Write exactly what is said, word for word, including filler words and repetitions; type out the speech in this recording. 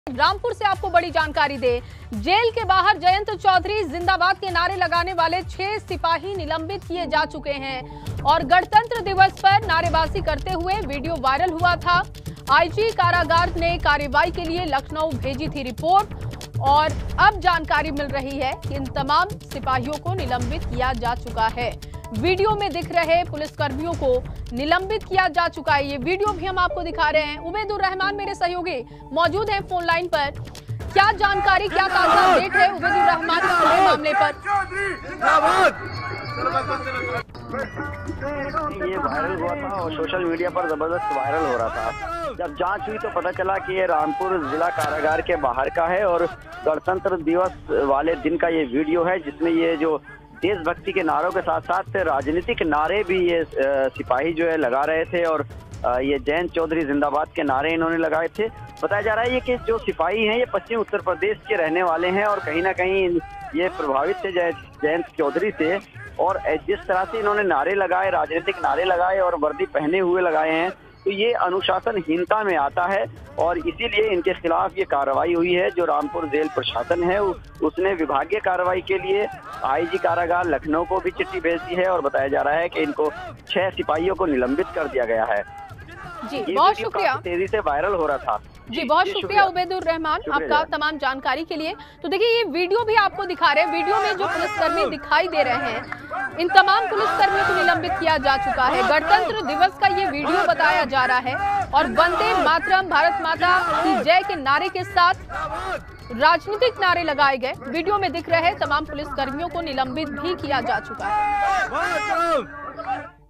रामपुर से आपको बड़ी जानकारी दे। जेल के बाहर जयंत चौधरी जिंदाबाद के नारे लगाने वाले छह सिपाही निलंबित किए जा चुके हैं और गणतंत्र दिवस पर नारेबाजी करते हुए वीडियो वायरल हुआ था। आईजी कारागार ने कार्रवाई के लिए लखनऊ भेजी थी रिपोर्ट और अब जानकारी मिल रही है कि इन तमाम सिपाहियों को निलंबित किया जा चुका है। वीडियो में दिख रहे पुलिसकर्मियों को निलंबित किया जा चुका है। ये वीडियो भी हम आपको दिखा रहे हैं। उबैदुर रहमान मेरे सहयोगी मौजूद हैं फोन लाइन पर। क्या जानकारी, क्या ताजा अपडेट है उबैदुर रहमान के पूरे मामले पर? ये वायरल हुआ था और सोशल मीडिया पर जबरदस्त वायरल हो रहा था। जब जांच हुई तो पता चला कि ये रामपुर जिला कारागार के बाहर का है और गणतंत्र दिवस वाले दिन का ये वीडियो है, जिसमें ये जो देशभक्ति के नारों के साथ साथ राजनीतिक नारे भी ये सिपाही जो है लगा रहे थे और ये जयंत चौधरी जिंदाबाद के नारे इन्होंने लगाए थे। बताया जा रहा है ये कि जो सिपाही हैं ये पश्चिम उत्तर प्रदेश के रहने वाले हैं और कहीं ना कहीं ये प्रभावित थे जयंत चौधरी से, और जिस तरह से इन्होंने नारे लगाए, राजनीतिक नारे लगाए और वर्दी पहने हुए लगाए हैं, तो ये अनुशासनहीनता में आता है और इसीलिए इनके खिलाफ ये कार्रवाई हुई है। जो रामपुर जेल प्रशासन है उसने विभागीय कार्रवाई के लिए आईजी कारागार लखनऊ को भी चिट्ठी भेज दी है और बताया जा रहा है कि इनको छह सिपाहियों को निलंबित कर दिया गया है। जी बहुत शुक्रिया। तेजी से वायरल हो रहा था। जी बहुत शुक्रिया उबैदुर रहमान आपका तमाम जानकारी के लिए। तो देखिए ये वीडियो भी आपको दिखा रहे हैं। वीडियो में जो पुलिसकर्मी दिखाई दे रहे हैं, इन तमाम पुलिसकर्मियों को निलंबित किया जा चुका है। गणतंत्र दिवस का ये वीडियो बताया जा रहा है और वंदे मातरम, भारत माता की जय के नारे के साथ राजनीतिक नारे लगाए गए। वीडियो में दिख रहे तमाम पुलिसकर्मियों को निलंबित भी किया जा चुका है।